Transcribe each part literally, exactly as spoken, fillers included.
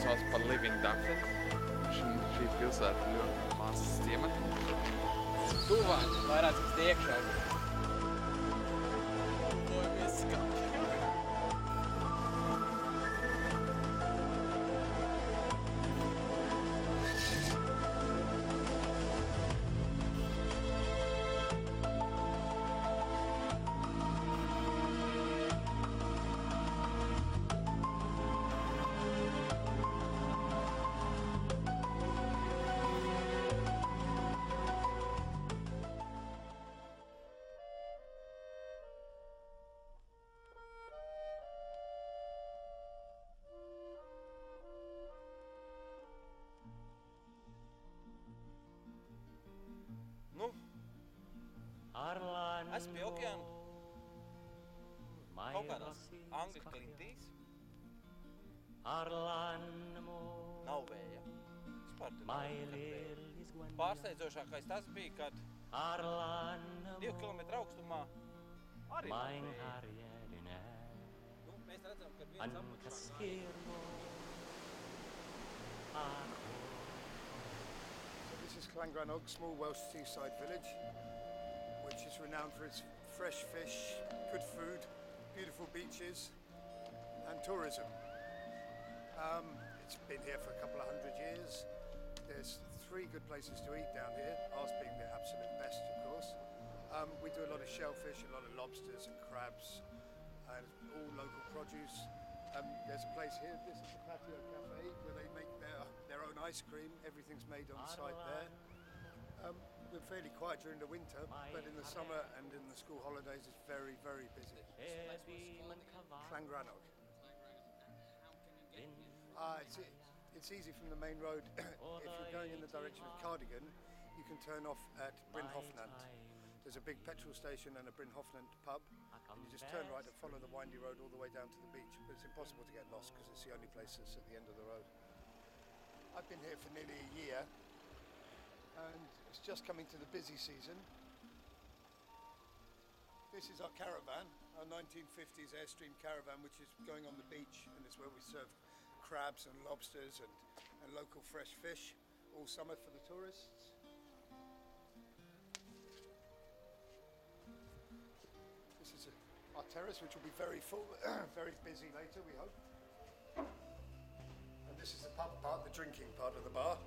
sauc par Living Ducklet. Šī, šī pilsēta ļoti mazs ciemats. Tuvāk, vairāk uz iekšā. Tuvojamies skapjam. Nu, esmu pie okeāna. Kaut kādās Angļu klintīs. Nav vēja. Vispār tur nav vēja. Pārsteidzošākais tas bija, kad divu kilometru augstumā arī nav vēja. Nu, mēs redzam, kad viens apučā. This is Llangrannog, small Welsh seaside village, which is renowned for its fresh fish, good food, beautiful beaches, and tourism. Um, it's been here for a couple of hundred years. There's three good places to eat down here, ours being the absolute best, of course. Um, we do a lot of shellfish, a lot of lobsters and crabs, and all local produce. Um, there's a place here, this is the Patio Cafe, where they make their, their own ice cream. Everything's made on site there. Um, we're fairly quiet during the winter, but in the summer and in the school holidays it's very, very busy. Llangrannog. Uh, it's, it's easy from the main road. If you're going in the direction of Cardigan, you can turn off at Bryn Hofnant. There's a big petrol station and a Bryn Hofnant pub, and you just turn right and follow the windy road all the way down to the beach. But it's impossible to get lost because it's the only place that's at the end of the road. I've been here for nearly a year, and it's just coming to the busy season. This is our caravan, our nineteen fifties Airstream caravan, which is going on the beach, and it's where we serve crabs and lobsters and, and local fresh fish all summer for the tourists. This is a, our terrace, which will be very full, very busy later, we hope. And this is the pub part, the drinking part of the bar.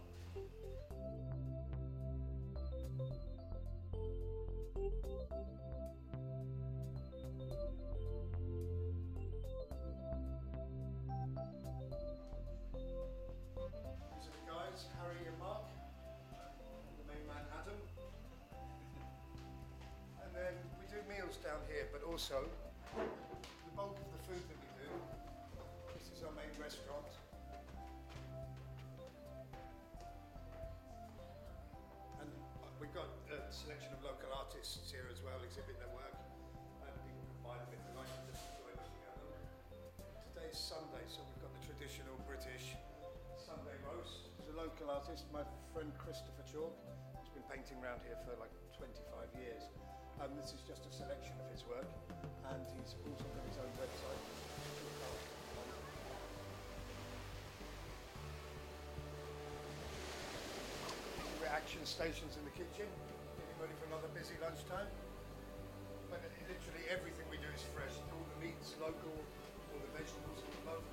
These are the guys, Harry and Mark, and the main man Adam. And then we do meals down here, but also the bulk of the food that we do. This is our main restaurant. And we've got a selection of local artists here as well, exhibit their work. And people can buy them if they like to just enjoy looking at them. Today's Sunday, so we've got the traditional British Sunday roast. There's a local artist, my friend Christopher Chalk, who's been painting around here for like twenty-five years. Um, this is just a selection of his work, and he's also got his own website. Reaction stations in the kitchen, getting ready for another busy lunchtime. But literally everything we do is fresh. All the meats local, all the vegetables are local.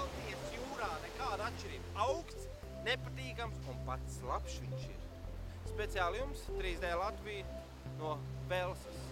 Baltijas jūrā nekāda atšķirība. Augsts, nepatīkams un pats labs viņš ir. Speciāli jums trīs D Latvija no Velsas.